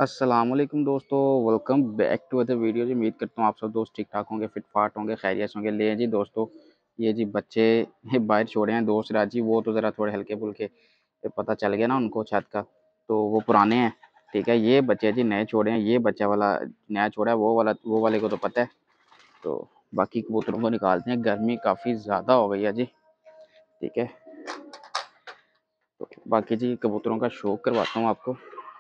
अस्सलामुअलैकुम दोस्तों, welcome back to other video. जी उम्मीद करता हूँ आप सब दोस्त ठीक-ठाक होंगे, फिट-फाट होंगे, खैरियत होंगे। ले जी दोस्तों, ये जी बच्चे बाहर छोड़े हैं दोस्त राजी, वो तो ज़रा थोड़े हल्के-फुल्के पता चल गया ना उनको छत का, तो वो पुराने हैं, ठीक है। ये बच्चे जी नए छोड़े हैं, ये बच्चा वाला नया छोड़ा है, वो वाले को तो पता है। तो बाकी कबूतरों को निकालते हैं, गर्मी काफ़ी ज़्यादा हो गई है जी, ठीक है। तो बाकी जी कबूतरों का शो करवाता हूँ आपको।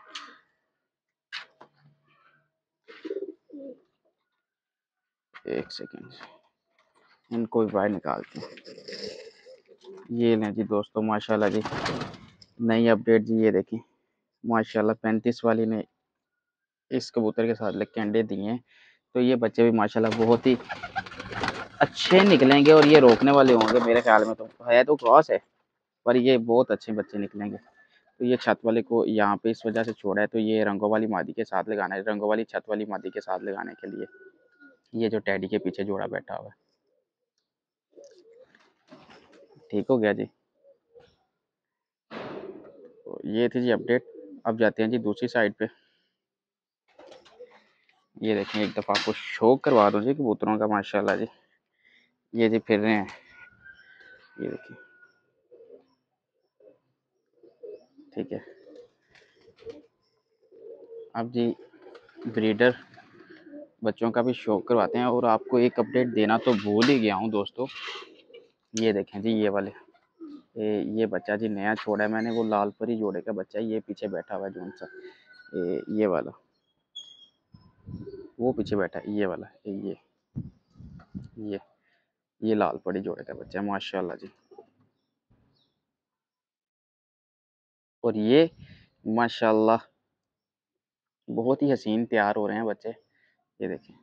एक सेकेंड, इनको भी बाहर निकालते हैं। ये लें जी दोस्तों, माशाल्लाह जी नई अपडेट जी, ये देखें माशाल्लाह 35 वाली ने इस कबूतर के साथ लग के अंडे दिए हैं। तो ये बच्चे भी माशाल्लाह बहुत ही अच्छे निकलेंगे और ये रोकने वाले होंगे मेरे ख्याल में। तो है तो क्रॉस है, पर ये बहुत अच्छे बच्चे निकलेंगे। तो ये छत वाले को यहाँ पे इस वजह से छोड़ा है, तो ये रंगों वाली मादी के साथ लगाना है, रंगों वाली छत वाली मादी के साथ लगाने के लिए। ये जो टैडी के पीछे जोड़ा बैठा हुआ है, ठीक हो गया जी। तो ये थी जी अपडेट। अब जाते हैं जी दूसरी साइड पे। ये देखें, एक दफ़ा आपको शो करवा दूँ जी कबूतरों का, माशाल्लाह जी। ये जी फिर रहे हैं, ये देखिए, ठीक है। अब जी ब्रीडर बच्चों का भी शो करवाते हैं। और आपको एक अपडेट देना तो भूल ही गया हूँ दोस्तों, ये देखें जी, ये वाले ये बच्चा जी नया छोड़ा है मैंने, वो लाल परी जोड़े का बच्चा है। ये पीछे बैठा हुआ है जोन सा, ये वाला, वो पीछे बैठा है, ये वाला, ये ये लाल परी जोड़े का बच्चा है, माशाल्लाह जी। और ये माशाल्लाह बहुत ही हसीन तैयार हो रहे हैं बच्चे, ये देखें,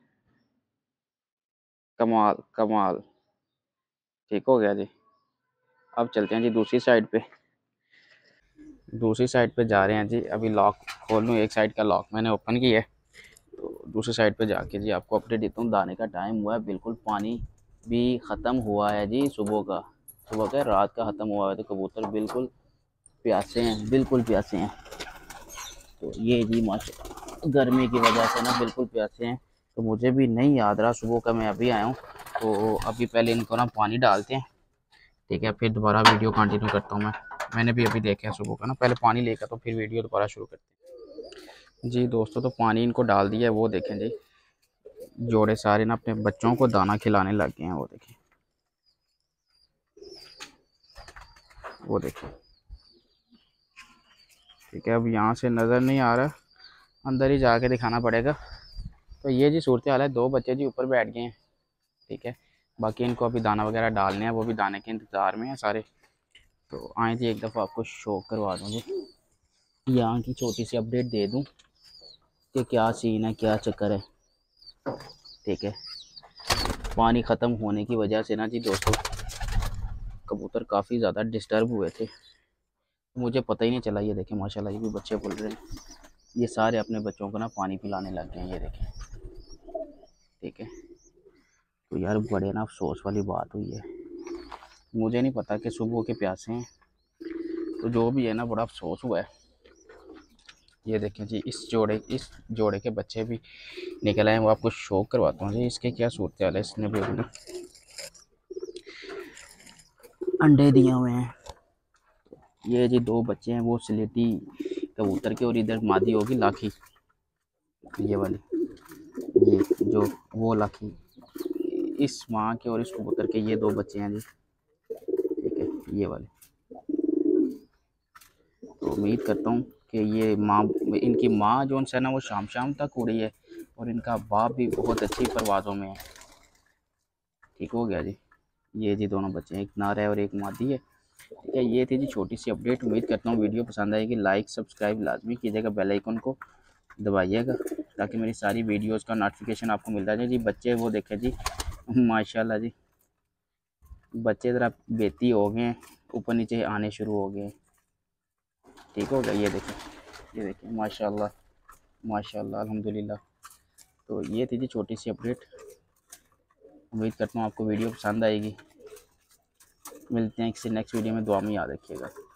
कमाल कमाल, ठीक हो गया जी। अब चलते हैं जी दूसरी साइड पे। दूसरी साइड पे जा रहे हैं जी, अभी लॉक खोल लूँ, एक साइड का लॉक मैंने ओपन किया है, तो दूसरी साइड पे जाके जी आपको अपडेट देता हूँ। दाने का टाइम हुआ है, बिल्कुल पानी भी ख़त्म हुआ है जी, सुबह का रात का ख़त्म हुआ है। तो कबूतर बिल्कुल प्यासे हैं, बिल्कुल प्यासे हैं। तो ये जी माशा गर्मी की वजह से ना बिल्कुल प्यासे हैं। तो मुझे भी नहीं याद रहा, सुबह का मैं अभी आया हूँ, तो अभी पहले इनको ना पानी डालते हैं, ठीक है, फिर दोबारा वीडियो कंटिन्यू करता हूँ मैं। मैंने भी अभी देखा है सुबह का ना, पहले पानी लेकर तो फिर वीडियो दोबारा शुरू करते हैं जी दोस्तों। तो पानी इनको डाल दिया है, वो देखें जी, जोड़े सारे ना अपने बच्चों को दाना खिलाने लग गए हैं, वो देखें, वो देखें, ठीक है। अब यहाँ से नज़र नहीं आ रहा, अंदर ही जाके दिखाना पड़ेगा। तो ये जी सूरत हाल है, दो बच्चे जी ऊपर बैठ गए हैं, ठीक है। बाकी इनको अभी दाना वगैरह डालने हैं, वो भी दाने के इंतज़ार में है सारे। तो आए जी एक दफ़ा आपको शो करवा दूँ जी, यहाँ की छोटी सी अपडेट दे दूँ कि क्या सीन है, क्या चक्कर है, ठीक है। पानी ख़त्म होने की वजह से ना जी दोस्तों कबूतर काफ़ी ज़्यादा डिस्टर्ब हुए थे, मुझे पता ही नहीं चला। ये देखें माशाल्लाह, ये भी बच्चे बोल रहे हैं, ये सारे अपने बच्चों को ना पानी पिलाने लग गए हैं, ये देखें, ठीक है। तो यार बड़े ना अफसोस वाली बात हुई है, मुझे नहीं पता कि सुबह के प्यासे हैं, तो जो भी है ना बड़ा अफसोस हुआ है। ये देखें जी, इस जोड़े के बच्चे भी निकल आए, वो आपको शो करवाता हूँ जी, इसके क्या सूरत हाल है। इसने भी अपने अंडे दिए हुए हैं। ये जी दो बच्चे हैं, वो स्लेटी कबूतर के, और इधर मादी होगी लाखी, ये वाली, ये जो वो लाखी, इस माँ के और इस कबूतर के ये दो बच्चे हैं जी, ठीक है, ये वाले। तो उम्मीद करता हूँ कि ये माँ, इनकी माँ जो है ना वो शाम शाम तक उड़ी है, और इनका बाप भी बहुत अच्छी परवाज़ों में है, ठीक हो गया जी। ये जी दोनों बच्चे हैं, एक नर है और एक मादी है, ठीक है। ये थी जी छोटी सी अपडेट। उम्मीद करता हूँ वीडियो पसंद आएगी, लाइक सब्सक्राइब लाजमी कीजिएगा, बेल आइकन को दबाइएगा ताकि मेरी सारी वीडियोस का नोटिफिकेशन आपको मिलता जाए जी। बच्चे वो देखें जी, माशाल्लाह जी, बच्चे ज़रा बेती हो गए हैं, ऊपर नीचे आने शुरू हो गए, ठीक हो गया। ये देखें माशाल्लाह माशाल्लाह अल्हम्दुलिल्लाह। तो ये थी जी छोटी सी अपडेट। उम्मीद करता हूँ आपको वीडियो पसंद आएगी। मिलते हैं किसी नेक्स्ट वीडियो में, दुआ में याद रखिएगा।